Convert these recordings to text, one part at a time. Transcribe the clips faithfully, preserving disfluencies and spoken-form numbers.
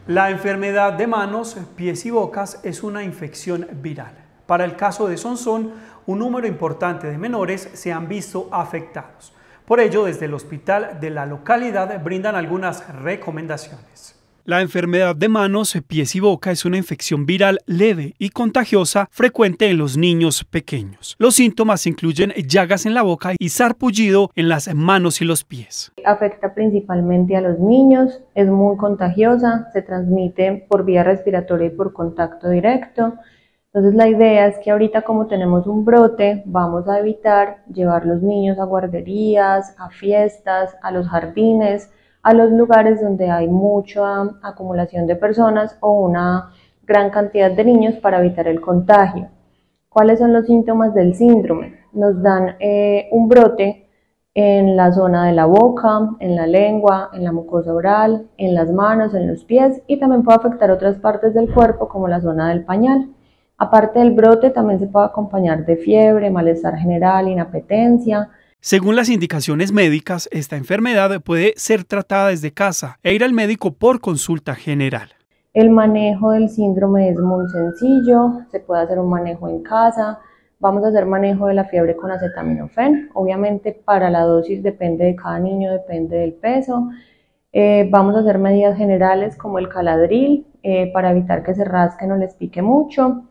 La enfermedad de manos, pies y bocas es una infección viral. Para el caso de Sonsón, un número importante de menores se han visto afectados. Por ello, desde el hospital de la localidad brindan algunas recomendaciones. La enfermedad de manos, pies y boca es una infección viral leve y contagiosa frecuente en los niños pequeños. Los síntomas incluyen llagas en la boca y sarpullido en las manos y los pies. Afecta principalmente a los niños, es muy contagiosa, se transmite por vía respiratoria y por contacto directo. Entonces la idea es que ahorita, como tenemos un brote, vamos a evitar llevar los niños a guarderías, a fiestas, a los jardines, a los lugares donde hay mucha acumulación de personas o una gran cantidad de niños para evitar el contagio. ¿Cuáles son los síntomas del síndrome? Nos dan eh, un brote en la zona de la boca, en la lengua, en la mucosa oral, en las manos, en los pies, y también puede afectar otras partes del cuerpo como la zona del pañal. Aparte del brote, también se puede acompañar de fiebre, malestar general, inapetencia. Según las indicaciones médicas, esta enfermedad puede ser tratada desde casa e ir al médico por consulta general. El manejo del síndrome es muy sencillo, se puede hacer un manejo en casa. Vamos a hacer manejo de la fiebre con acetaminofén. Obviamente para la dosis depende de cada niño, depende del peso. Eh, vamos a hacer medidas generales como el caladril eh, para evitar que se rasquen o les pique mucho.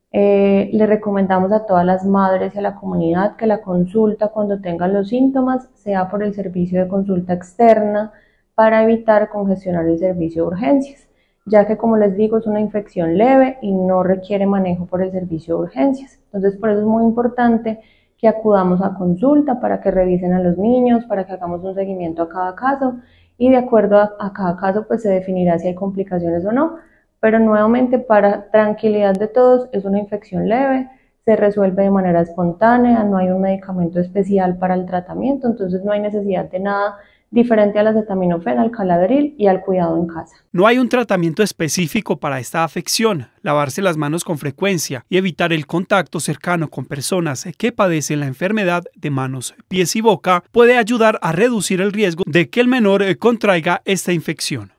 Eh, le recomendamos a todas las madres y a la comunidad que la consulta cuando tengan los síntomas sea por el servicio de consulta externa para evitar congestionar el servicio de urgencias, ya que, como les digo, es una infección leve y no requiere manejo por el servicio de urgencias. Entonces, por eso es muy importante que acudamos a consulta para que revisen a los niños, para que hagamos un seguimiento a cada caso y de acuerdo a, a cada caso pues se definirá si hay complicaciones o no. Pero nuevamente, para tranquilidad de todos, es una infección leve, se resuelve de manera espontánea, no hay un medicamento especial para el tratamiento, entonces no hay necesidad de nada diferente al acetaminofén, al caladril y al cuidado en casa. No hay un tratamiento específico para esta afección. Lavarse las manos con frecuencia y evitar el contacto cercano con personas que padecen la enfermedad de manos, pies y boca puede ayudar a reducir el riesgo de que el menor contraiga esta infección.